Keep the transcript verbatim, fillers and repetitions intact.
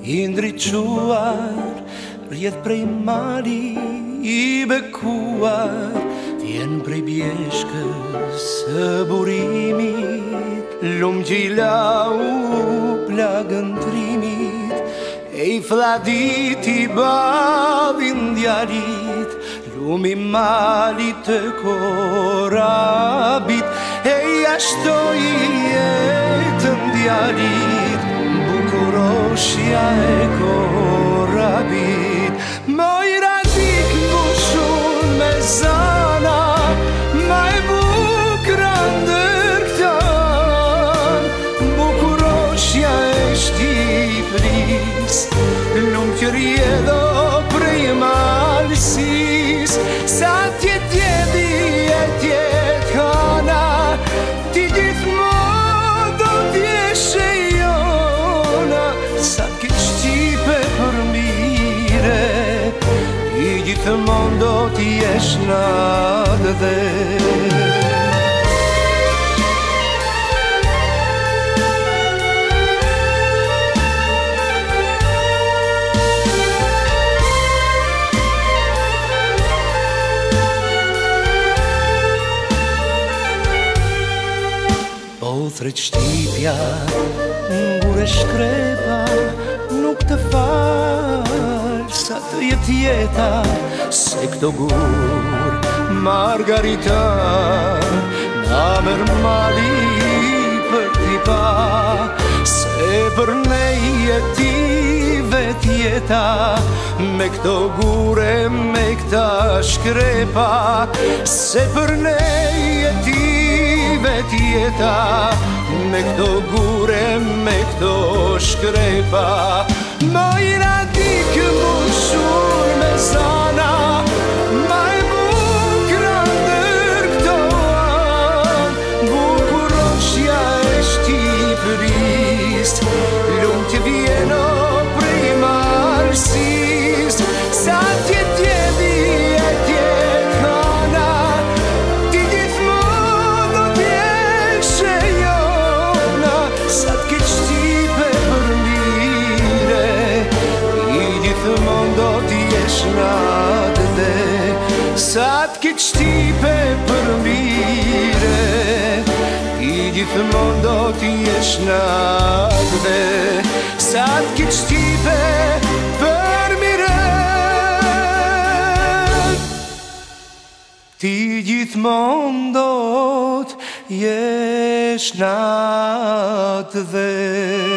I ndriquar, rjedh prej mali I bekuar, vjen prej bjeshkës së burimit, lumë që I lau plagën trimit, e I fladit I badhin djalit, lumë I malit të korabit, e I ashtoj jetën djalit, bukuroshja e korabit. Mojra dik mbushur me zana, ma e bukra ndër këtan, bukuroshja e Shqipëris, lumë që rjedho prej malësis, sa tjet jedi e tjet hana, ti gjithmonë do t'jeshe jona, sa t'ke Shqipe për mire, ti gjithmonë do t'jesh natë dhe. Thret shtipja, ngure shkrepa, nuk të falë sa të jet jeta, se këto gur Margarita na mer mali për t'i pa, se për ne jeti vet jeta, me këto gure, me këta shkrepa, se për ne jeti vet jeta, me këto gure, me këto shkrepa. Mojra dik mbushur me zana, ma e bukra ndër këto an, bukuroshja e Shqipëris, lumë që vjeno prej malësis, sa tjet jedi e tjet hana, ti gjithmonë do t'jeshe jona, sa t'ke Shqipe për mire, ti gjithmonë do t'jesh natë dhe, sa t'ke Shqipe për mire, ti gjithmonë do t'jesh natë dhe, sa t'ke Shqipe për mire, ti gjithmonë do t'jesh natë dhe.